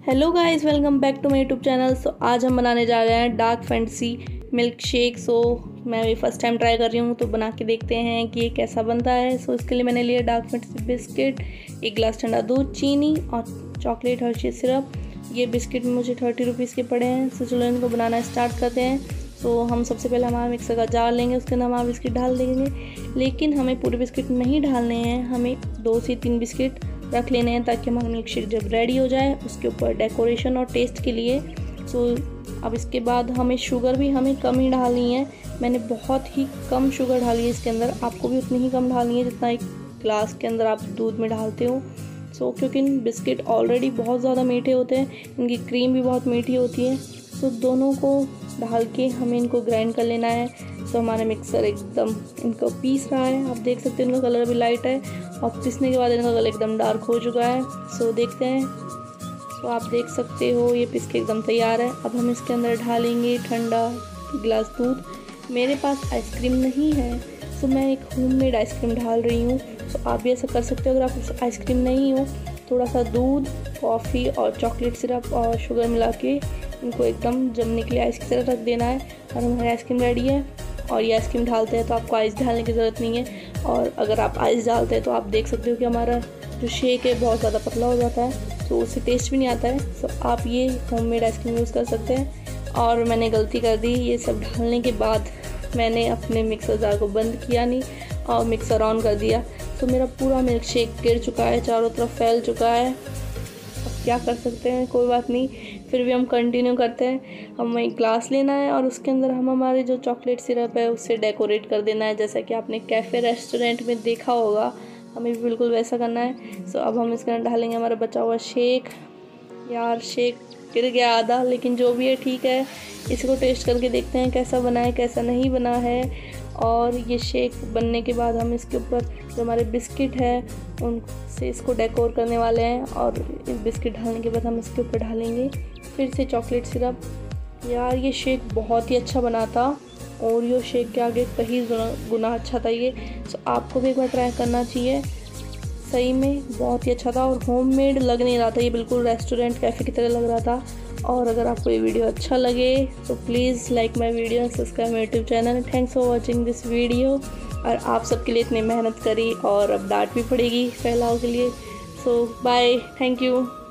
Hello guys, welcome back to my YouTube channel. So आज हम बनाने जा रहे हैं dark fantasy milkshake. So मैं भी फर्स्ट टाइम ट्राई कर रही हूँ, तो बना के देखते हैं कि ये कैसा बनता है। सो इसके लिए मैंने लिया डार्क फैंटेसी बिस्किट, 1 गिलास ठंडा दूध, चीनी और चॉकलेट हर्शीज़ सिरप। ये बिस्किट मुझे 30 रुपीज़ के पड़े हैं। सो चलो इनको बनाना स्टार्ट करते हैं। तो हम सबसे पहले हमारा मिक्सर का जार लेंगे, उसके अंदर हमारा बिस्किट डाल देंगे। लेकिन हमें पूरे बिस्किट नहीं डालने हैं, हमें 2 से 3 बिस्किट रख लेने हैं, ताकि हमारा मिल्क शेक जब रेडी हो जाए उसके ऊपर डेकोरेशन और टेस्ट के लिए। सो अब इसके बाद हमें शुगर भी हमें कम ही डालनी है। मैंने बहुत ही कम शुगर डाली है इसके अंदर, आपको भी उतनी ही कम डालनी है जितना 1 गिलास के अंदर आप दूध में डालते हो। सो क्योंकि बिस्किट ऑलरेडी बहुत ज़्यादा मीठे होते हैं, इनकी क्रीम भी बहुत मीठी होती है। सो दोनों को डाल के हमें इनको ग्राइंड कर लेना है। सो हमारा मिक्सर एकदम इनको पीस रहा है, आप देख सकते हैं इनका कलर भी लाइट है और पीसने के बाद इनका कलर एकदम डार्क हो चुका है। सो देखते हैं, तो आप देख सकते हो ये पीस के एकदम तैयार है। अब हम इसके अंदर डालेंगे ठंडा गिलास दूध। मेरे पास आइसक्रीम नहीं है, सो मैं एक होममेड आइसक्रीम डाल रही हूँ। सो आप भी ऐसा कर सकते हो। अगर आप आइसक्रीम नहीं हो, थोड़ा सा दूध, कॉफ़ी और चॉकलेट सिरप और शुगर मिला के इनको एकदम जमने के लिए आइस की तरह रख देना है और हमारी आइसक्रीम रेडी है। और ये आइसक्रीम डालते हैं तो आपको आइस डालने की ज़रूरत नहीं है, और अगर आप आइस डालते हैं तो आप देख सकते हो कि हमारा जो शेक है बहुत ज़्यादा पतला हो जाता है, तो उससे टेस्ट भी नहीं आता है। सो आप ये होममेड आइसक्रीम यूज़ कर सकते हैं। और मैंने गलती कर दी, ये सब डालने के बाद मैंने अपने मिक्सर जार को बंद किया नहीं और मिक्सर ऑन कर दिया। तो मेरा पूरा मिल्क शेक गिर चुका है, चारों तरफ फैल चुका है। क्या कर सकते हैं, कोई बात नहीं, फिर भी हम कंटिन्यू करते हैं। हमें एक ग्लास लेना है और उसके अंदर हम हमारे जो चॉकलेट सिरप है उससे डेकोरेट कर देना है, जैसा कि आपने कैफ़े रेस्टोरेंट में देखा होगा। हमें भी बिल्कुल वैसा करना है। सो अब हम इसके अंदर डालेंगे हमारा बचा हुआ शेक। यार शेक गिर गया आधा, लेकिन जो भी है ठीक है। इसको टेस्ट करके देखते हैं कैसा बना है कैसा नहीं बना है। और ये शेक बनने के बाद हम इसके ऊपर जो हमारे बिस्किट है उनसे इसको डेकोर करने वाले हैं। और इस बिस्किट डालने के बाद हम इसके ऊपर डालेंगे फिर से चॉकलेट सिरप। यार ये शेक बहुत ही अच्छा बना था, ओरियो शेक के आगे कहीं गुना अच्छा था ये। सो आपको भी एक बार ट्राई करना चाहिए, सही में बहुत ही अच्छा था और होममेड लग नहीं रहा था, ये बिल्कुल रेस्टोरेंट कैफ़े की तरह लग रहा था। और अगर आपको ये वीडियो अच्छा लगे तो please like my video and subscribe my YouTube channel. Thanks for watching this video. और आप सबके लिए इतनी मेहनत करी और अब डांट भी पड़ेगी फैलाव के लिए। So bye, thank you.